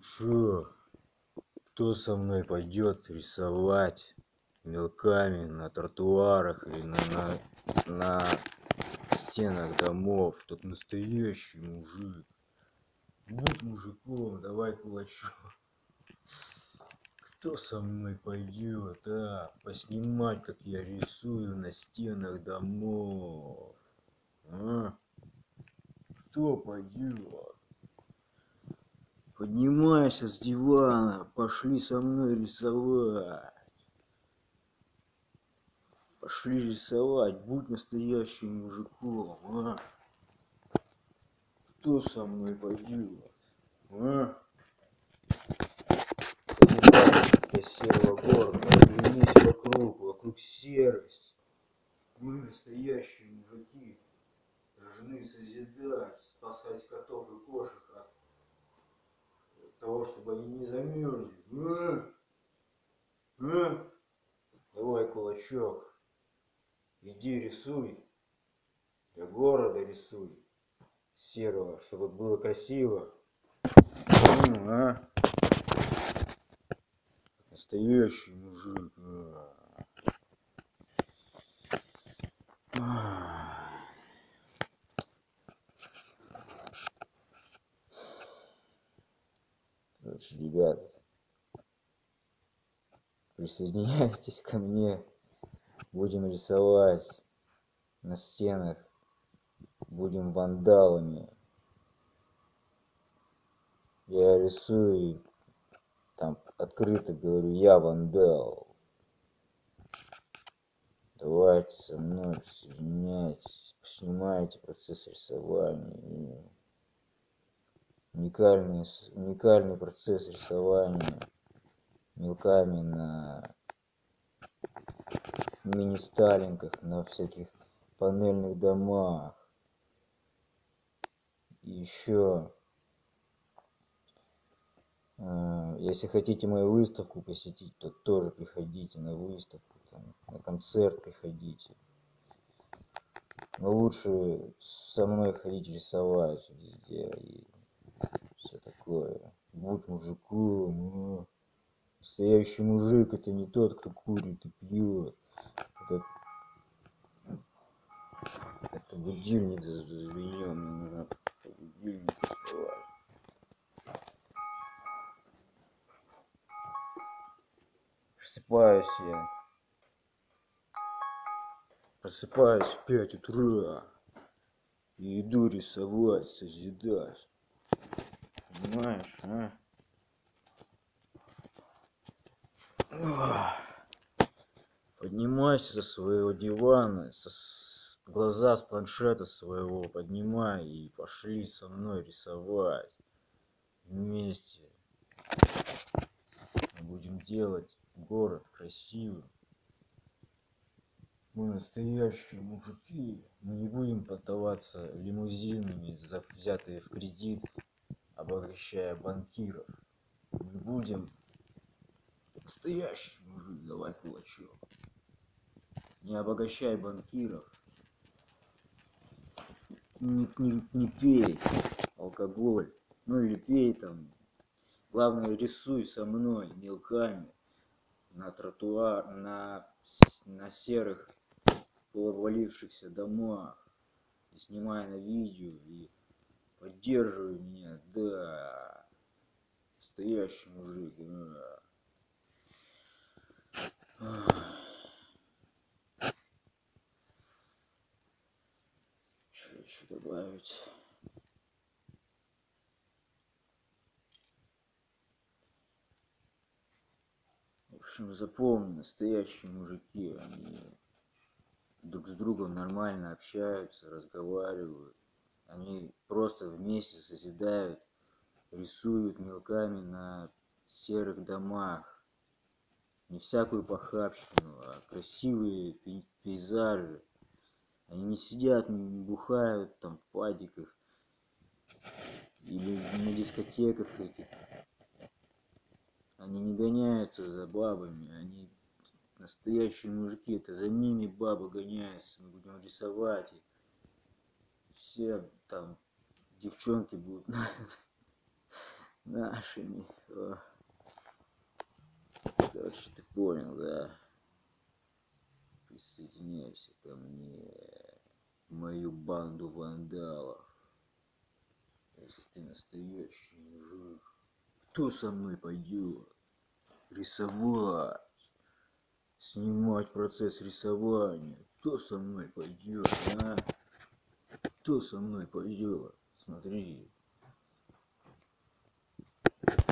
чё? Кто со мной пойдет рисовать мелками на тротуарах и на стенах домов? Тот настоящий мужик. Будь мужиком, давай кулачок. Кто со мной пойдет, поснимать, как я рисую на стенах домов? А? Кто пойдет? Поднимайся с дивана, пошли со мной рисовать. Пошли рисовать, будь настоящим мужиком, а? Кто со мной пойдет, а? Для серого города, оглянись вокруг серость. Мы настоящие мужики, должны созидать, спасать котов и кошек от того, чтобы они не замерзли. Давай кулачок. Иди рисуй, для города рисуй, серого, чтобы было красиво. Настоящий мужик. Короче, ребят, присоединяйтесь ко мне, будем рисовать на стенах, будем вандалами. Я рисую, там открыто говорю, я вандал. Давайте со мной присоединяйтесь, снимайте процесс рисования. Уникальный процесс рисования мелками на мини-сталинках, на всяких панельных домах. И еще, если хотите мою выставку посетить, то тоже приходите на выставку, там, на концерт приходите. Но лучше со мной ходить рисовать везде и все такое. Будь мужиком. Настоящий мужик — это не тот, кто курит и пьет. Это будильник зазвенел, мне нужно по будильнику вставать. Просыпаюсь в 5 утра и иду рисовать, созидать. Понимаешь, Поднимайся со своего дивана, глаза с планшета своего поднимай и пошли со мной рисовать. Вместе мы будем делать город красивым. Мы настоящие мужики. Мы не будем поддаваться лимузинами, взятые в кредит, обогащая банкиров. Мы будем настоящий мужик. Давай кулачок. Не обогащай банкиров. Не пей алкоголь. Ну или пей там. Главное, рисуй со мной мелками на тротуар, на серых полуобвалившихся домах. И снимай на видео и поддерживай меня, да. Настоящий мужик, да. Что добавить? В общем, запомни, настоящие мужики, они друг с другом нормально общаются, разговаривают. Они просто вместе созидают, рисуют мелками на серых домах. Не всякую похабщину, а красивые пейзажи. Они не сидят, не бухают там в падиках или на дискотеках этих. Они не гоняются за бабами, они настоящие мужики. Это за ними бабы гоняются. Мы будем рисовать, и все там девчонки будут нашими. Короче, ты понял, да? Присоединяйся ко мне, в мою банду вандалов. Если ты настоящий мужик, кто со мной пойдет рисовать, снимать процесс рисования? Кто со мной пойдет, а? Кто со мной пойдет? Смотри.